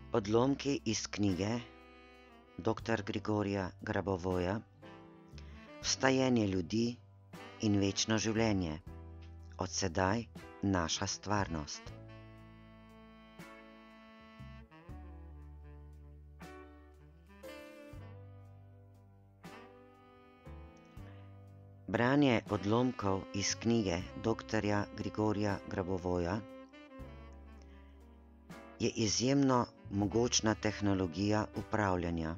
Odlomki iz knjige dr. Grigorija Grabovoja Vstajenje ljudi in večno življenje, od sedaj naša stvarnost. Branje odlomkov iz knjige dr. Grigorija Grabovoja je izjemno mogočna tehnologija upravljanja.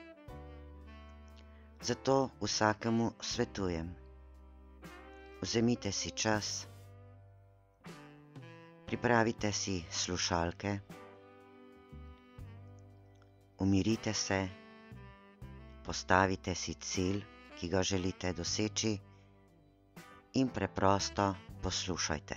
Zato vsakemu svetujem: vzemite si čas, pripravite si slušalke, umirite se, postavite si cilj, ki ga želite doseči, in preprosto poslušajte.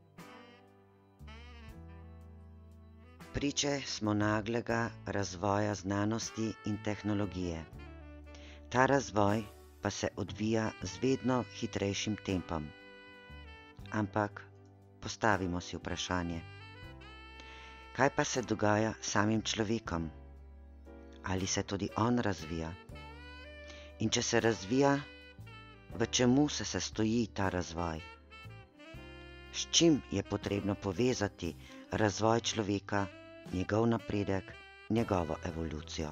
Priče smo naglega razvoja znanosti in tehnologije. Ta razvoj pa se odvija z vedno hitrejšim tempom. Ampak postavimo si vprašanje: kaj pa se dogaja s samim človekom? Ali se tudi on razvija? In če se razvija, v čemu se sestoji ta razvoj? S čim je potrebno povezati razvoj človeka, njegov napredek, njegovo evolucijo?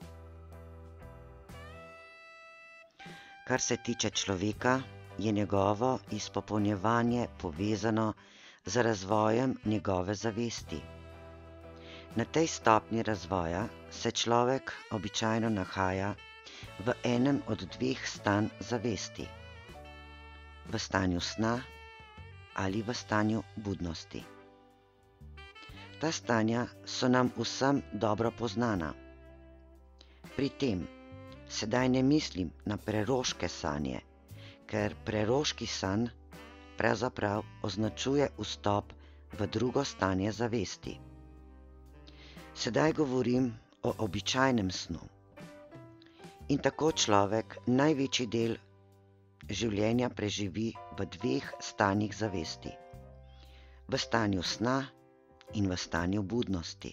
Kar se tiče človeka, je njegovo izpopolnjevanje povezano z razvojem njegove zavesti. Na tej stopnji razvoja se človek običajno nahaja v enem od dveh stanj zavesti: v stanju sna ali v stanju budnosti. Ta stanja so nam vsem dobro poznana. Pri tem sedaj ne mislim na preroške sanje, ker preroški san pravzaprav označuje vstop v drugo stanje zavesti. Sedaj govorim o običajnem snu. In tako človek največji del življenja preživi v dveh stanjih zavesti: v stanju sna in v stanju budnosti.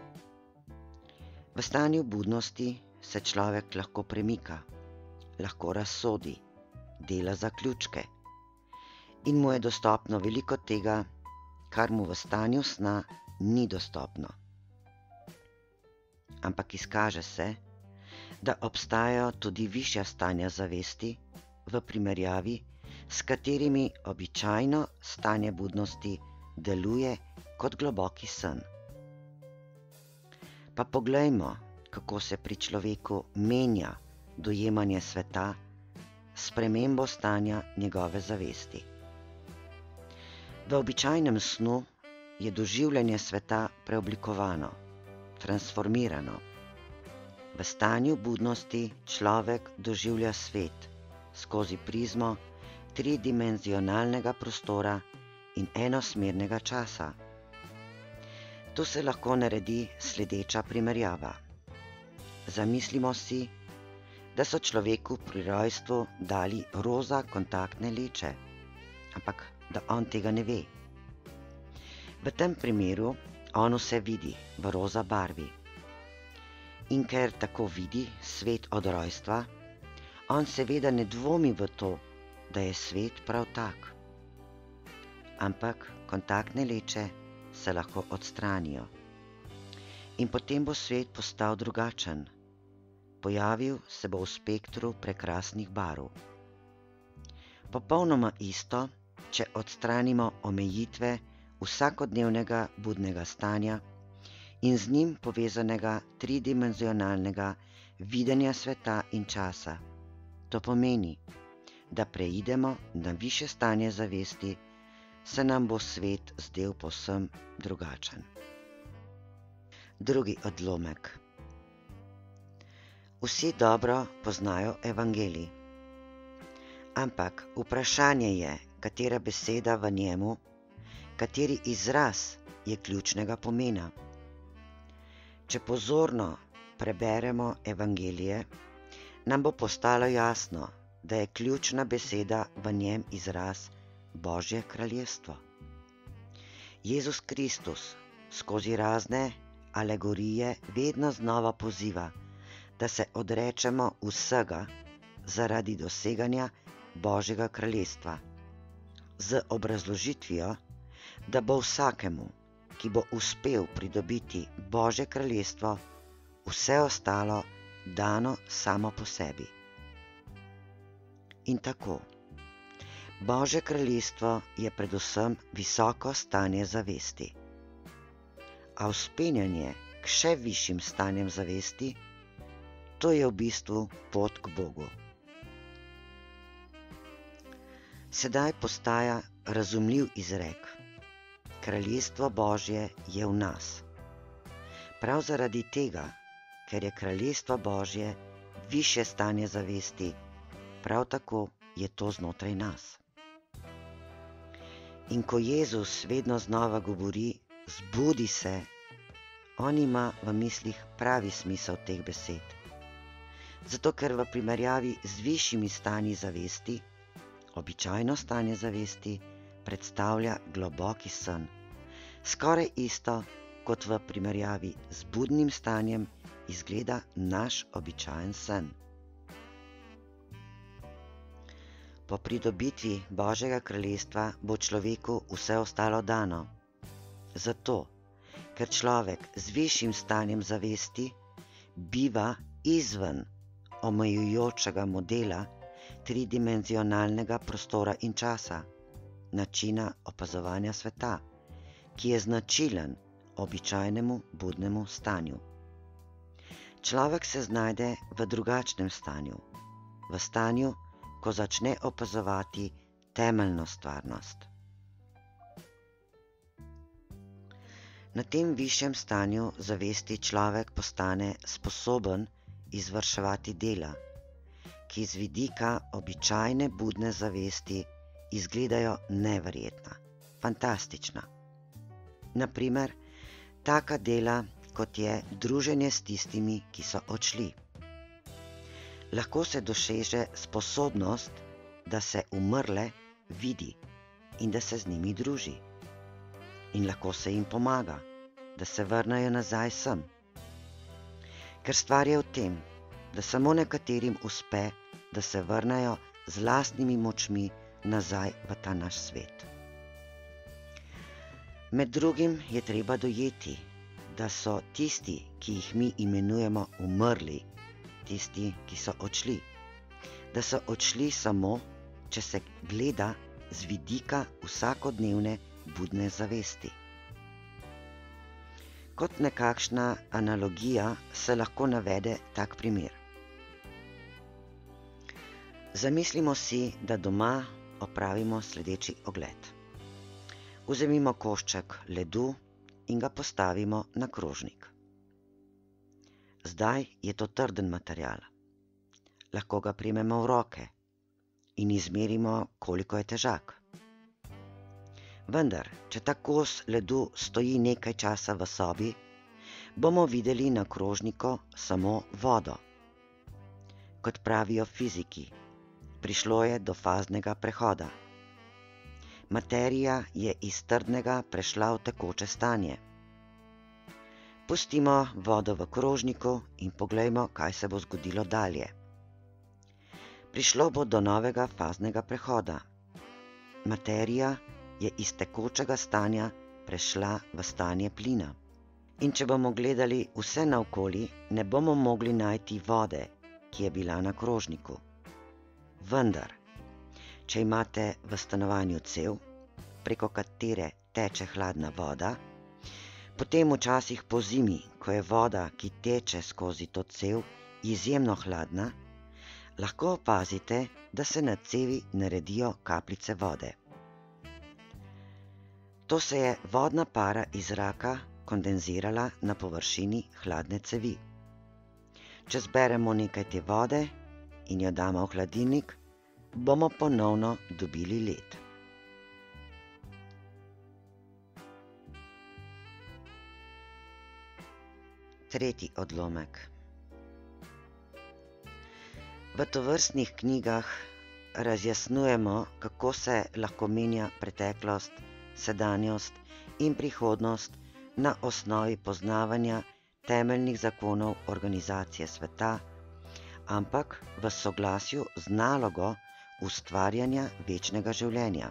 V stanju budnosti se človek lahko premika, lahko razsodi, dela zaključke in mu je dostopno veliko tega, kar mu v stanju sna ni dostopno. Ampak izkaže se, da obstajajo tudi višja stanja zavesti, v primerjavi s katerimi običajno stanje budnosti deluje kot globoki sen. Pa poglejmo, kako se pri človeku menja dojemanje sveta s spremembo stanja njegove zavesti. V običajnem snu je doživljanje sveta preoblikovano, transformirano. V stanju budnosti človek doživlja svet skozi prizmo tridimenzionalnega prostora in enosmernega časa. Tu se lahko naredi sledeča primerjava. Zamislimo si, da so človeku pri rojstvu dali roza kontaktne leče, ampak da on tega ne ve. V tem primeru on vse vidi v roza barvi. In ker tako vidi svet od rojstva, on seveda ne dvomi v to, da je svet prav tak. Ampak kontaktne leče se lahko odstranijo. In potem bo svet postal drugačen. Pojavil se bo v spektru prekrasnih barv. Popolnoma isto, če odstranimo omejitve vsakodnevnega budnega stanja in z njim povezanega tridimenzionalnega videnja sveta in časa. To pomeni, da preidemo na višje stanje zavesti, se nam bo svet zdel povsem drugačen. Drugi odlomek. Vsi dobro poznajo evangelij. Ampak vprašanje je, katera beseda v njemu, kateri izraz je ključnega pomena. Če pozorno preberemo evangelije, nam bo postalo jasno, da je ključna beseda v njem izraz Božje kraljestvo. Jezus Kristus skozi razne alegorije vedno znova poziva, da se odrečemo vsega zaradi doseganja Božjega kraljestva, z obrazložitvijo, da bo vsakemu, ki bo uspel pridobiti Božje kraljestvo, vse ostalo dano samo po sebi. In tako, Božje kraljestvo je predvsem visoko stanje zavesti, a vzpenjanje k še višjim stanjem zavesti, to je v bistvu pot k Bogu. Sedaj postaja razumljiv izrek: Kraljestvo Božje je v nas. Prav zaradi tega, ker je kraljestvo Božje višje stanje zavesti, prav tako je to znotraj nas. In ko Jezus vedno znova govori: zbudi se, on ima v mislih pravi smisel teh besed. Zato ker v primerjavi z višjimi stanji zavesti, običajno stanje zavesti predstavlja globoki sen, skoraj isto kot v primerjavi z budnim stanjem izgleda naš običajen sen. Po pridobitvi Božjega kraljestva bo človeku vse ostalo dano, zato ker človek z višjim stanjem zavesti biva izven omejujočega modela tridimenzionalnega prostora in časa, načina opazovanja sveta, ki je značilen običajnemu budnemu stanju. Človek se znajde v drugačnem stanju, v stanju, ko začne opazovati temeljno stvarnost. Na tem višjem stanju zavesti človek postane sposoben izvrševati dela, ki z vidika običajne budne zavesti izgledajo neverjetna, fantastična. Na primer, taka dela, kot je druženje s tistimi, ki so odšli. Lahko se doseže sposobnost, da se umrle vidi in da se z njimi druži. In lahko se jim pomaga, da se vrnejo nazaj sem. Ker stvar je v tem, da samo nekaterim uspe, da se vrnejo z lastnimi močmi nazaj v ta naš svet. Med drugim je treba dojeti, da so tisti, ki jih mi imenujemo umrli, tisti, ki so odšli, da so odšli samo, če se gleda z vidika vsakodnevne budne zavesti. Kot nekakšna analogija se lahko navede tak primer. Zamislimo si, da doma opravimo sledeči ogled. Vzemimo košček ledu in ga postavimo na krožnik. Zdaj je to trden material. Lahko ga primemo v roke in izmerimo, koliko je težak. Vendar, če ta kos ledu stoji nekaj časa v sobi, bomo videli na krožniku samo vodo. Kot pravijo fiziki, prišlo je do faznega prehoda. Materija je iz trdnega prešla v tekoče stanje. Pustimo vodo v krožniku in poglejmo, kaj se bo zgodilo dalje. Prišlo bo do novega faznega prehoda. Materija je iz tekočega stanja prešla v stanje plina. In če bomo gledali vse naokoli, ne bomo mogli najti vode, ki je bila na krožniku. Vendar, če imate v stanovanju cev, preko katere teče hladna voda, potem včasih po zimi, ko je voda, ki teče skozi to cev, izjemno hladna, lahko opazite, da se na cevi naredijo kapljice vode. To se je vodna para iz zraka kondenzirala na površini hladne cevi. Če zberemo nekaj te vode in jo damo v hladilnik, bomo ponovno dobili led. Tretji odlomek. V tovrstnih knjigah razjasnjujemo, kako se lahko menja preteklost, sedanjost in prihodnost na osnovi poznavanja temeljnih zakonov organizacije sveta, ampak v soglasju z nalogo ustvarjanja večnega življenja.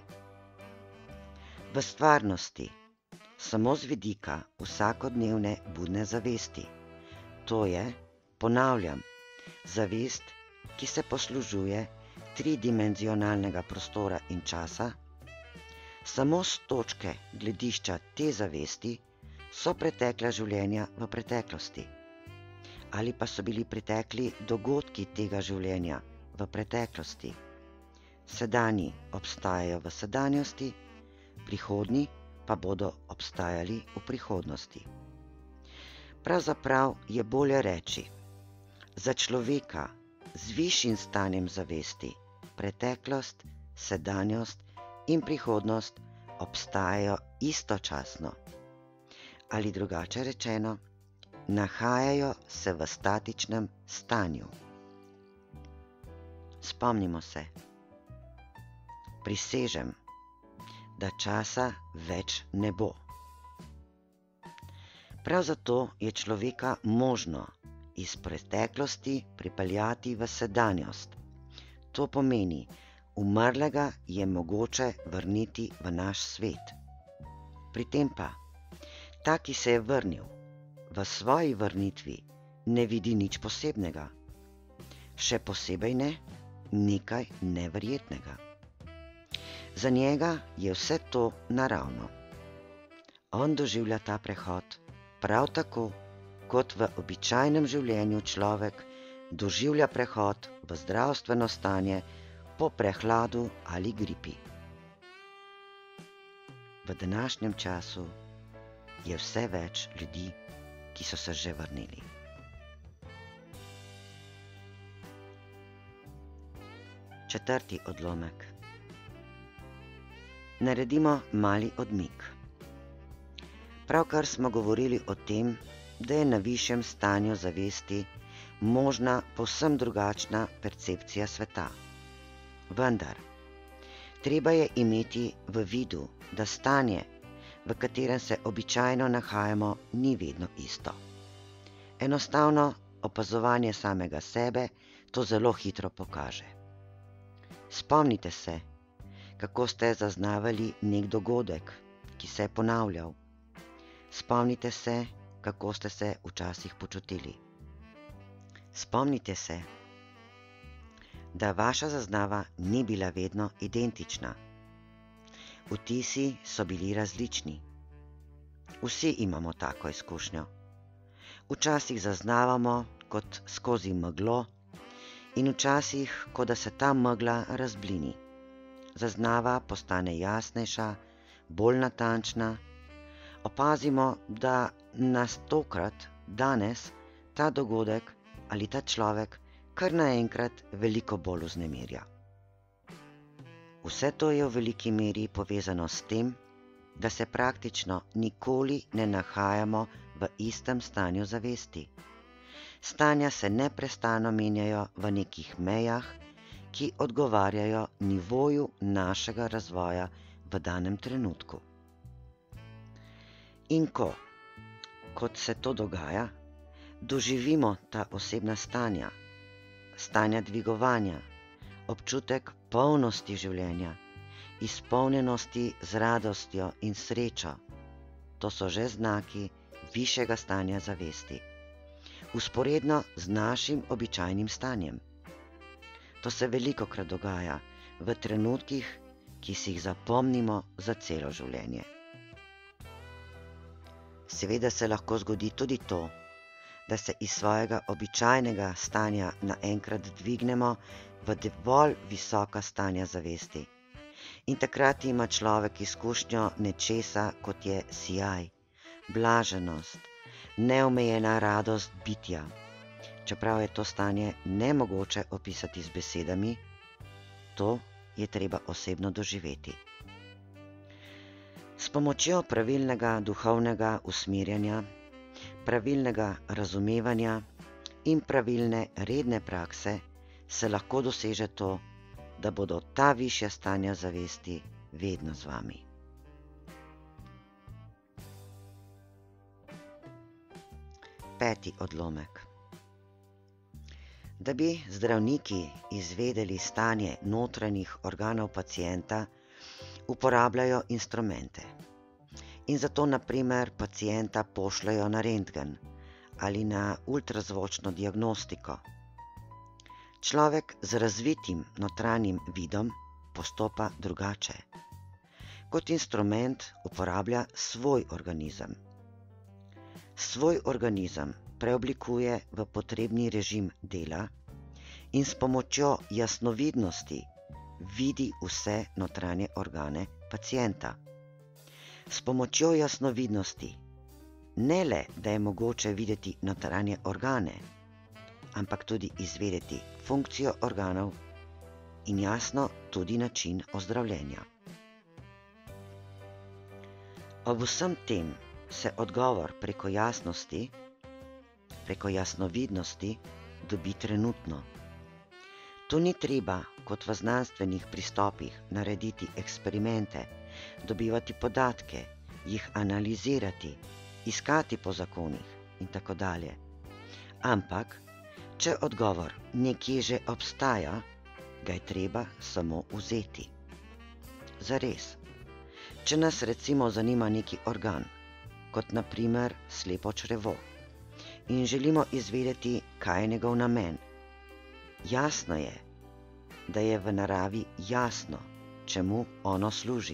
V stvarnosti, samo z vidika vsakodnevne budne zavesti, to je, ponavljam, zavest, ki se poslužuje tridimenzionalnega prostora in časa, samo z točke gledišča te zavesti so pretekla življenja v preteklosti, ali pa so bili pretekli dogodki tega življenja v preteklosti. Sedanji obstajajo v sedanjosti, prihodnji pa bodo obstajali v prihodnosti. Pravzaprav je bolje reči, za človeka z višjim stanjem zavesti preteklost, sedanjost in prihodnost obstajajo istočasno. Ali drugače rečeno, nahajajo se v statičnem stanju. Spomnimo se, prisežem, da časa več ne bo. Prav zato je človeka možno iz preteklosti pripeljati v sedanjost. To pomeni, umrlega je mogoče vrniti v naš svet. Pri tem pa, ta, ki se je vrnil, v svoji vrnitvi ne vidi nič posebnega. Še posebej ne, nekaj neverjetnega. Za njega je vse to naravno. On doživlja ta prehod prav tako, kot v običajnem življenju človek doživlja prehod v zdravstveno stanje po prehladu ali gripi. V današnjem času je vse več ljudi, ki so se že vrnili. Četrti odlomek. Naredimo mali odmik. Pravkar smo govorili o tem, da je na višjem stanju zavesti možna povsem drugačna percepcija sveta. Vendar, treba je imeti v vidu, da stanje, v katerem se običajno nahajamo, ni vedno isto. Enostavno opazovanje samega sebe to zelo hitro pokaže. Spomnite se, kako ste zaznavali nek dogodek, ki se je ponavljal. Spomnite se, kako ste se včasih počutili. Spomnite se, da vaša zaznava ni bila vedno identična. Vtisi so bili različni. Vsi imamo tako izkušnjo. Včasih zaznavamo kot skozi meglo in včasih, kot da se ta megla razblini. Zaznava postane jasnejša, bolj natančna. Opazimo, da nas tokrat, danes, ta dogodek ali ta človek kar naenkrat veliko bolj vznemirja. Vse to je v veliki meri povezano s tem, da se praktično nikoli ne nahajamo v istem stanju zavesti. Stanja se neprestano menjajo v nekih mejah, ki odgovarjajo nivoju našega razvoja v danem trenutku. In kot se to dogaja, doživimo ta osebna stanja, stanja dvigovanja, občutek polnosti življenja, izpolnjenosti z radostjo in srečo. To so že znaki višjega stanja zavesti, vzporedno z našim običajnim stanjem. To se velikokrat dogaja v trenutkih, ki si jih zapomnimo za celo življenje. Seveda se lahko zgodi tudi to, da se iz svojega običajnega stanja naenkrat dvignemo v dovolj visoka stanja zavesti. In takrat ima človek izkušnjo nečesa, kot je sijaj, blaženost, neomejena radost bitja. Čeprav je to stanje nemogoče opisati z besedami, to je treba osebno doživeti. S pomočjo pravilnega duhovnega usmerjanja, pravilnega razumevanja in pravilne redne prakse se lahko doseže to, da bodo ta višja stanja zavesti vedno z vami. 5. odlomek. Da bi zdravniki izvedeli stanje notranjih organov pacienta, uporabljajo instrumente. In zato, na primer, pacienta pošljajo na rentgen ali na ultrazvočno diagnostiko. Človek z razvitim notranjim vidom postopa drugače. Kot instrument uporablja svoj organizem. Svoj organizem preoblikuje v potrebni režim dela in s pomočjo jasnovidnosti vidi vse notranje organe pacienta. S pomočjo jasnovidnosti ne le, da je mogoče videti notranje organe, ampak tudi izvedeti funkcijo organov in jasno tudi način ozdravljenja. Ob vsem tem se odgovor preko jasnosti, preko jasnovidnosti dobi trenutno. Tu ni treba, kot v znanstvenih pristopih, narediti eksperimente, dobivati podatke, jih analizirati, iskati po zakonih in tako dalje. Ampak, če odgovor nekje že obstaja, ga je treba samo vzeti. Zares. Če nas recimo zanima neki organ, kot na primer slepo črevo, in želimo izvedeti, kaj je njegov namen, jasno je, da je v naravi jasno, čemu ono služi.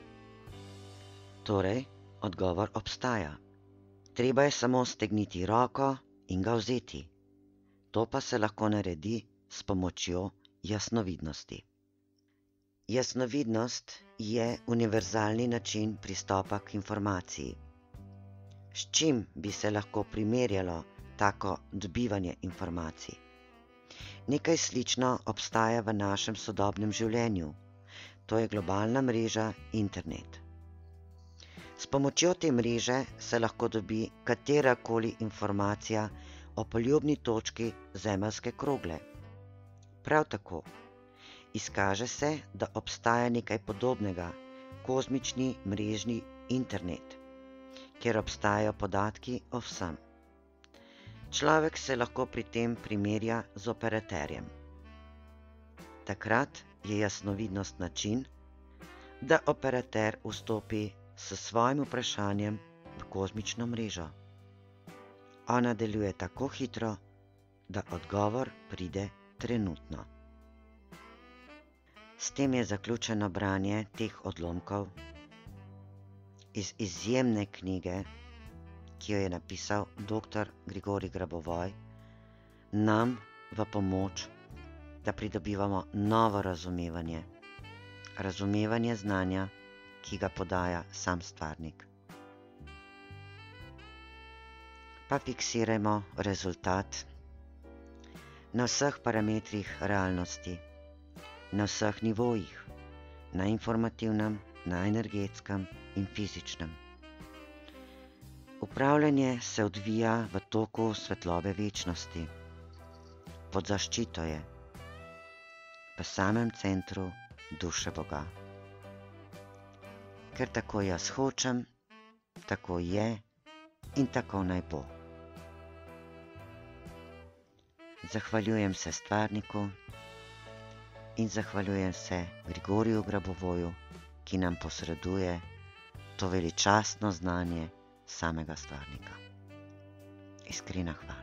Torej, odgovor obstaja. Treba je samo stegniti roko in ga vzeti. To pa se lahko naredi s pomočjo jasnovidnosti. Jasnovidnost je univerzalni način pristopa k informaciji. S čim bi se lahko primerjalo tako dobivanje informacij? Nekaj slično obstaja v našem sodobnem življenju. To je globalna mreža internet. S pomočjo te mreže se lahko dobi katerakoli informacija o poljubni točki zemeljske krogle. Prav tako, izkaže se, da obstaja nekaj podobnega, kozmični mrežni internet, kjer obstajajo podatki o vsem. Človek se lahko pri tem primerja z operaterjem. Takrat je jasnovidnost način, da operater vstopi s svojim vprašanjem v kozmično mrežo. Ona deluje tako hitro, da odgovor pride trenutno. S tem je zaključeno branje teh odlomkov iz izjemne knjige, ki jo je napisal dr. Grigorij Grabovoj, nam v pomoč, da pridobivamo novo razumevanje, razumevanje znanja, ki ga podaja sam stvarnik. Pa fiksirajmo rezultat na vseh parametrih realnosti, na vseh nivojih, na informativnem, na energetskem in fizičnem. Upravljanje se odvija v toku svetlobe večnosti. Pod zaščito je, v samem centru duše Boga. Ker tako jaz hočem, tako je in tako naj bo. Zahvaljujem se stvarniku in zahvaljujem se Grigoriju Grabovoju, ki nam posreduje to veličastno znanje samega stvarnika. Iskrena hvala.